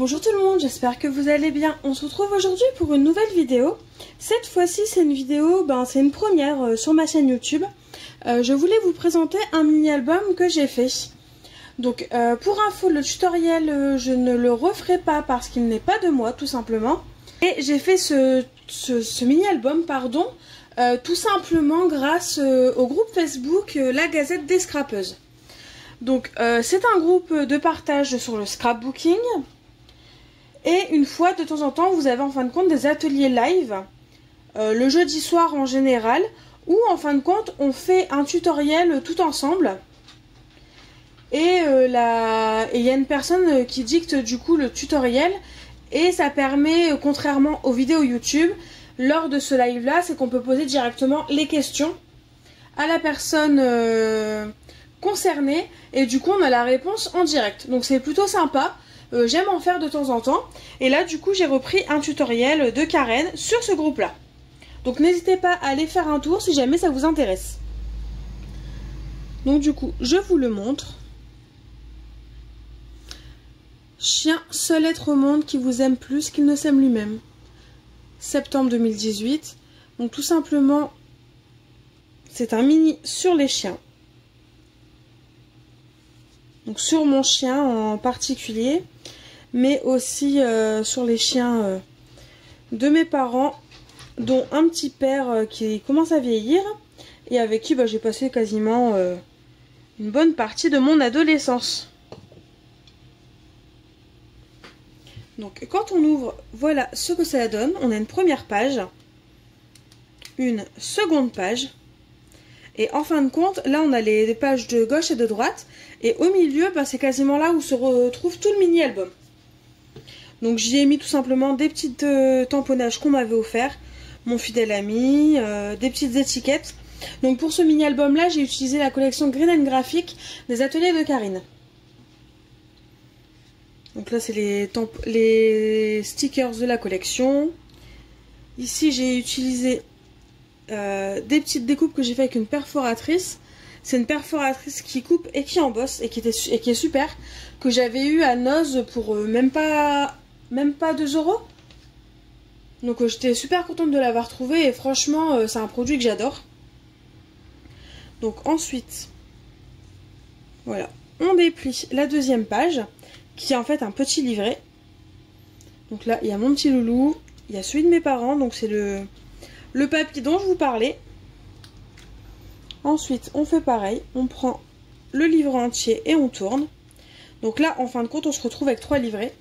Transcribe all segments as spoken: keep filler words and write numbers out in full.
Bonjour tout le monde, j'espère que vous allez bien. On se retrouve aujourd'hui pour une nouvelle vidéo. Cette fois-ci, c'est une vidéo, ben, c'est une première euh, sur ma chaîne YouTube. Euh, je voulais vous présenter un mini-album que j'ai fait. Donc, euh, pour info, le tutoriel, euh, je ne le referai pas parce qu'il n'est pas de moi, tout simplement. Et j'ai fait ce, ce, ce mini-album, pardon, euh, tout simplement grâce euh, au groupe Facebook euh, La Gazette des Scrapeuses. Donc, euh, c'est un groupe de partage sur le scrapbooking. Et une fois, de temps en temps, vous avez en fin de compte des ateliers live, euh, le jeudi soir en général, où en fin de compte, on fait un tutoriel tout ensemble. Et euh, la... il y a une personne qui dicte du coup le tutoriel. Et ça permet, contrairement aux vidéos YouTube, lors de ce live-là, c'est qu'on peut poser directement les questions à la personne euh, concernée. Et du coup, on a la réponse en direct. Donc c'est plutôt sympa. Euh, J'aime en faire de temps en temps. Et là, du coup, j'ai repris un tutoriel de Karen sur ce groupe-là. Donc n'hésitez pas à aller faire un tour si jamais ça vous intéresse. Donc du coup, je vous le montre. Chien, seul être au monde qui vous aime plus qu'il ne s'aime lui-même. Septembre deux mille dix-huit. Donc tout simplement, c'est un mini sur les chiens. Donc sur mon chien en particulier, mais aussi euh, sur les chiens euh, de mes parents, dont un petit père euh, qui commence à vieillir et avec qui bah, j'ai passé quasiment euh, une bonne partie de mon adolescence. Donc quand on ouvre, voilà ce que ça donne. On a une première page, une seconde page. Et en fin de compte, là on a les, les pages de gauche et de droite. Et au milieu, bah, c'est quasiment là où se retrouve tout le mini-album. Donc j'y ai mis tout simplement des petits euh, tamponnages qu'on m'avait offert, mon fidèle ami, euh, des petites étiquettes. Donc pour ce mini-album là, j'ai utilisé la collection Green and Graphic des ateliers de Karine. Donc là c'est les, les stickers de la collection. Ici j'ai utilisé Euh, des petites découpes que j'ai fait avec une perforatrice. C'est une perforatrice qui coupe et qui embosse et qui, était, et qui est super, que j'avais eu à Noz pour euh, même pas même pas deux euros. Donc euh, j'étais super contente de l'avoir trouvé et franchement euh, c'est un produit que j'adore. Donc ensuite, voilà, on déplie la deuxième page qui est en fait un petit livret. Donc là il y a mon petit loulou, il y a celui de mes parents, donc c'est le Le papier dont je vous parlais. Ensuite, on fait pareil. On prend le livre entier et on tourne. Donc là, en fin de compte, on se retrouve avec trois livrets.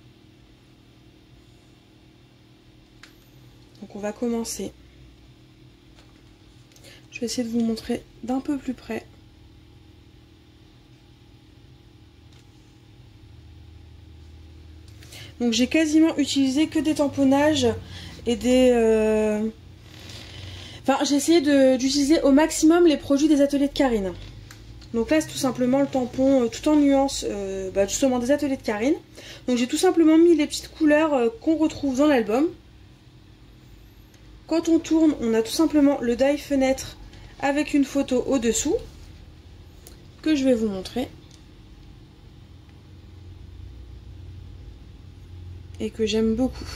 Donc on va commencer. Je vais essayer de vous montrer d'un peu plus près. Donc j'ai quasiment utilisé que des tamponnages et des... Euh... Enfin, j'ai essayé d'utiliser au maximum les produits des ateliers de Karine. Donc là, c'est tout simplement le tampon euh, tout en nuances, euh, bah, justement des ateliers de Karine. Donc j'ai tout simplement mis les petites couleurs euh, qu'on retrouve dans l'album. Quand on tourne, on a tout simplement le die fenêtre avec une photo au-dessous, que je vais vous montrer. Et que j'aime beaucoup.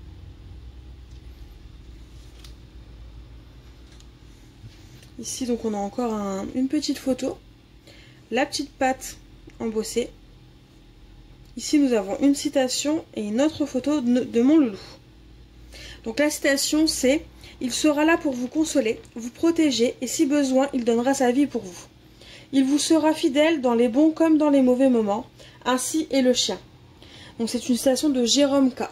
Ici, donc, on a encore un, une petite photo. La petite patte embossée. Ici, nous avons une citation et une autre photo de, de mon loulou. Donc, la citation, c'est « Il sera là pour vous consoler, vous protéger et si besoin, il donnera sa vie pour vous. Il vous sera fidèle dans les bons comme dans les mauvais moments. Ainsi est le chien. » Donc, c'est une citation de Jérôme K.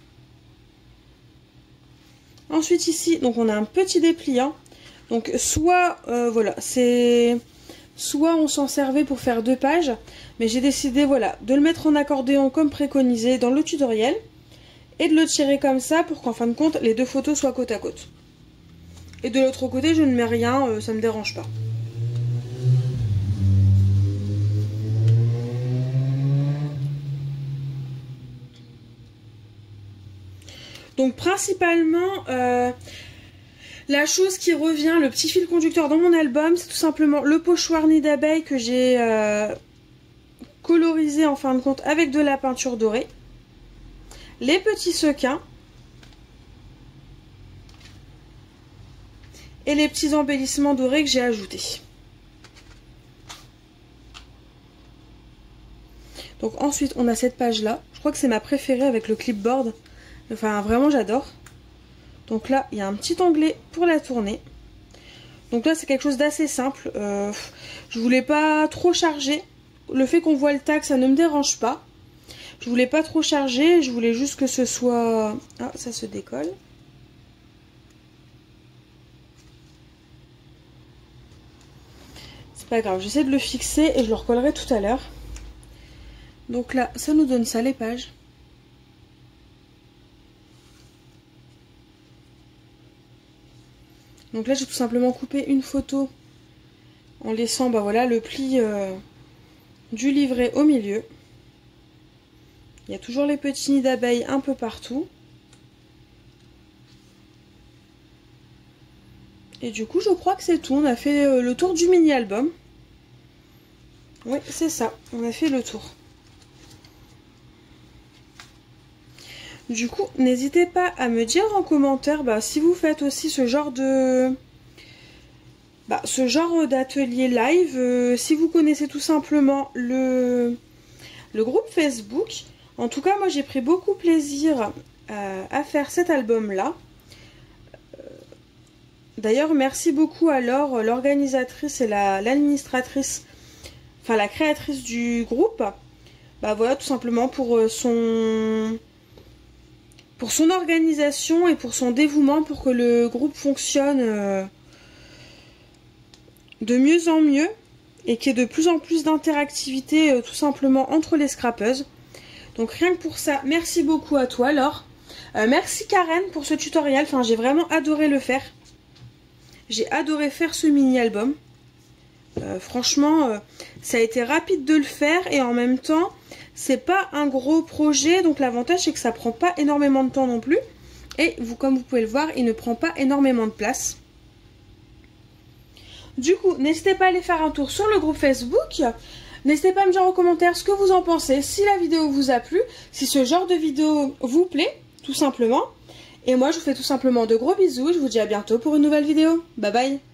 Ensuite, ici, donc, on a un petit dépliant. Donc soit, euh, voilà, c'est... Soit on s'en servait pour faire deux pages, mais j'ai décidé, voilà, de le mettre en accordéon comme préconisé dans le tutoriel, et de le tirer comme ça pour qu'en fin de compte, les deux photos soient côte à côte. Et de l'autre côté, je ne mets rien, euh, ça ne me dérange pas. Donc principalement... Euh, La chose qui revient, le petit fil conducteur dans mon album, c'est tout simplement le pochoir nid d'abeille que j'ai euh, colorisé en fin de compte avec de la peinture dorée. les petits sequins et les petits embellissements dorés que j'ai ajoutés. Donc ensuite on a cette page là, je crois que c'est ma préférée avec le clipboard, enfin vraiment j'adore. Donc là il y a un petit onglet pour la tourner. Donc là c'est quelque chose d'assez simple, euh, je voulais pas trop charger, le fait qu'on voit le tag ça ne me dérange pas. Je voulais pas trop charger, je voulais juste que ce soit... Ah ça se décolle. C'est pas grave, j'essaie de le fixer et je le recollerai tout à l'heure. Donc là, ça nous donne ça, les pages. Donc là, j'ai tout simplement coupé une photo en laissant bah voilà, le pli euh, du livret au milieu. Il y a toujours les petits nids d'abeilles un peu partout. Et du coup, je crois que c'est tout. On a fait euh, le tour du mini-album. Oui, c'est ça. On a fait le tour. Du coup, n'hésitez pas à me dire en commentaire bah, si vous faites aussi ce genre de... Bah, ce genre d'atelier live. Euh, si vous connaissez tout simplement le, le groupe Facebook. En tout cas, moi j'ai pris beaucoup plaisir euh, à faire cet album-là. Euh, D'ailleurs, merci beaucoup à Laure, l'organisatrice et l'administratrice, la, enfin la créatrice du groupe. Bah voilà, tout simplement pour son... pour son organisation et pour son dévouement pour que le groupe fonctionne euh, de mieux en mieux et qu'il y ait de plus en plus d'interactivité euh, tout simplement entre les scrappeuses. Donc rien que pour ça, merci beaucoup à toi Laure. Euh, merci Karen pour ce tutoriel, enfin j'ai vraiment adoré le faire. J'ai adoré faire ce mini-album. Euh, franchement, euh, ça a été rapide de le faire et en même temps... C'est pas un gros projet, donc l'avantage c'est que ça prend pas énormément de temps non plus. Et vous, comme vous pouvez le voir, il ne prend pas énormément de place. Du coup, n'hésitez pas à aller faire un tour sur le groupe Facebook. N'hésitez pas à me dire en commentaire ce que vous en pensez, si la vidéo vous a plu, si ce genre de vidéo vous plaît, tout simplement. Et moi, je vous fais tout simplement de gros bisous. Je vous dis à bientôt pour une nouvelle vidéo. Bye bye.